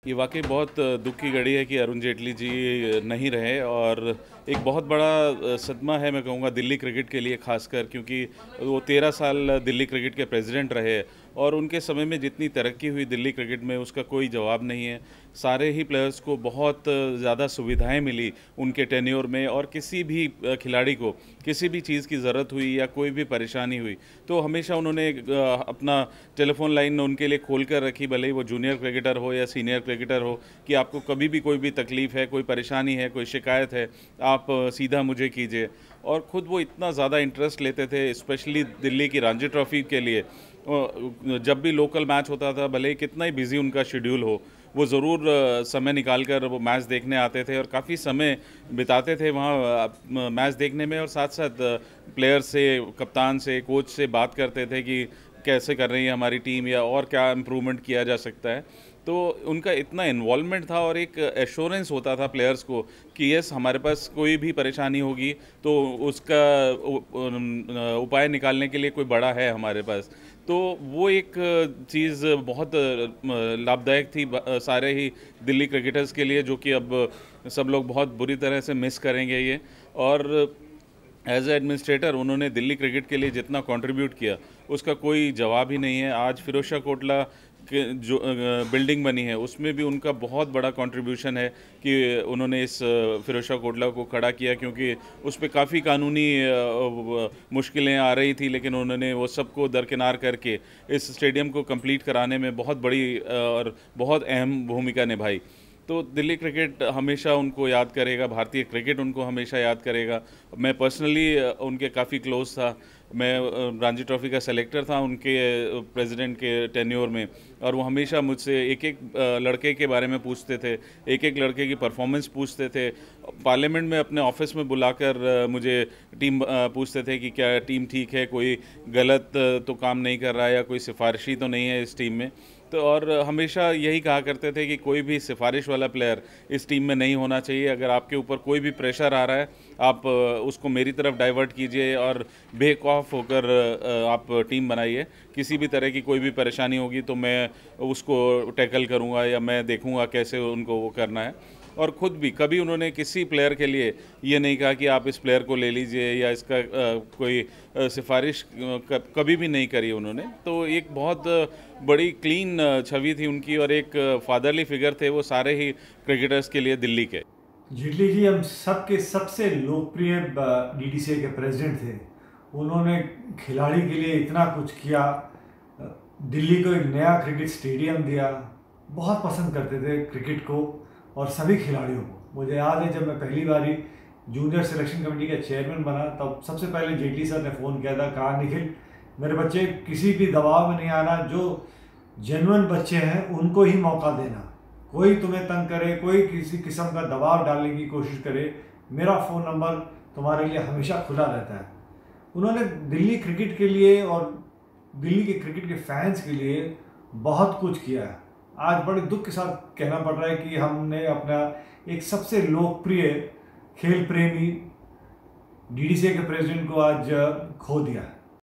ये वाकई बहुत दुख की घड़ी है कि अरुण जेटली जी नहीं रहे और एक बहुत बड़ा सदमा है, मैं कहूँगा, दिल्ली क्रिकेट के लिए खासकर, क्योंकि वो 13 साल दिल्ली क्रिकेट के प्रेसिडेंट रहे और उनके समय में जितनी तरक्की हुई दिल्ली क्रिकेट में उसका कोई जवाब नहीं है। सारे ही प्लेयर्स को बहुत ज़्यादा सुविधाएं मिली उनके टेन्योर में, और किसी भी खिलाड़ी को किसी भी चीज़ की ज़रूरत हुई या कोई भी परेशानी हुई तो हमेशा उन्होंने अपना टेलीफोन लाइन उनके लिए खोल कर रखी, भले ही वो जूनियर क्रिकेटर हो या सीनियर क्रिकेटर हो, कि आपको कभी भी कोई भी तकलीफ़ है, कोई परेशानी है, कोई शिकायत है, आप सीधा मुझे कीजिए। और ख़ुद वो इतना ज़्यादा इंटरेस्ट लेते थे, स्पेशली दिल्ली की रणजी ट्रॉफ़ी के लिए। जब भी लोकल मैच होता था, भले ही कितना ही बिज़ी उनका शेड्यूल हो, वो ज़रूर समय निकाल कर वो मैच देखने आते थे और काफ़ी समय बिताते थे वहाँ मैच देखने में, और साथ साथ प्लेयर से, कप्तान से, कोच से बात करते थे कि कैसे कर रही है हमारी टीम या और क्या इम्प्रूवमेंट किया जा सकता है। तो उनका इतना इन्वॉल्वमेंट था और एक एश्योरेंस होता था प्लेयर्स को कि यस, हमारे पास कोई भी परेशानी होगी तो उसका उपाय निकालने के लिए कोई बड़ा है हमारे पास। तो वो एक चीज़ बहुत लाभदायक थी सारे ही दिल्ली क्रिकेटर्स के लिए, जो कि अब सब लोग बहुत बुरी तरह से मिस करेंगे ये। और एज ए एडमिनिस्ट्रेटर उन्होंने दिल्ली क्रिकेट के लिए जितना कंट्रीब्यूट किया उसका कोई जवाब ही नहीं है। आज फिरोज शाह कोटला के जो बिल्डिंग बनी है उसमें भी उनका बहुत बड़ा कंट्रीब्यूशन है कि उन्होंने इस फिरोज शाह कोटला को खड़ा किया, क्योंकि उस पर काफ़ी कानूनी मुश्किलें आ रही थी, लेकिन उन्होंने वो सबको दरकिनार करके इस स्टेडियम को कंप्लीट कराने में बहुत बड़ी और बहुत अहम भूमिका निभाई। तो दिल्ली क्रिकेट हमेशा उनको याद करेगा, भारतीय क्रिकेट उनको हमेशा याद करेगा। मैं पर्सनली उनके काफ़ी क्लोज था। मैं रणजी ट्रॉफ़ी का सेलेक्टर था उनके प्रेसिडेंट के टेन्योर में, और वो हमेशा मुझसे एक एक लड़के के बारे में पूछते थे, एक एक लड़के की परफॉर्मेंस पूछते थे। पार्लियामेंट में अपने ऑफिस में बुलाकर मुझे टीम पूछते थे कि क्या टीम ठीक है, कोई गलत तो काम नहीं कर रहा है या कोई सिफारिशी तो नहीं है इस टीम में। तो और हमेशा यही कहा करते थे कि कोई भी सिफारिश वाला प्लेयर इस टीम में नहीं होना चाहिए। अगर आपके ऊपर कोई भी प्रेशर आ रहा है, आप उसको मेरी तरफ डाइवर्ट कीजिए और बेखौफ होकर आप टीम बनाइए। किसी भी तरह की कोई भी परेशानी होगी तो मैं उसको टैकल करूंगा या मैं देखूंगा कैसे उनको वो करना है। और ख़ुद भी कभी उन्होंने किसी प्लेयर के लिए ये नहीं कहा कि आप इस प्लेयर को ले लीजिए, या इसका कोई सिफारिश कभी भी नहीं करी उन्होंने। तो एक बहुत बड़ी क्लीन छवि थी उनकी, और एक फादरली फिगर थे वो सारे ही क्रिकेटर्स के लिए दिल्ली के। जेटली जी हम सबके सबसे लोकप्रिय डीडीसीए के प्रेसिडेंट थे। उन्होंने खिलाड़ी के लिए इतना कुछ किया, दिल्ली को एक नया क्रिकेट स्टेडियम दिया, बहुत पसंद करते थे क्रिकेट को और सभी खिलाड़ियों को। मुझे याद है जब मैं पहली बारी जूनियर सिलेक्शन कमेटी का चेयरमैन बना, तब सबसे पहले जेटली सर ने फ़ोन किया था, कहा निखिल मेरे बच्चे किसी भी दबाव में नहीं आना, जो जेन्युइन बच्चे हैं उनको ही मौका देना। कोई तुम्हें तंग करे, कोई किसी किस्म का दबाव डालने की कोशिश करे, मेरा फ़ोन नंबर तुम्हारे लिए हमेशा खुला रहता है। उन्होंने दिल्ली क्रिकेट के लिए और दिल्ली के क्रिकेट के फैंस के लिए बहुत कुछ किया है। आज बड़े दुख के साथ कहना पड़ रहा है कि हमने अपना एक सबसे लोकप्रिय खेल प्रेमी डीडीसीए के प्रेसिडेंट को आज खो दिया।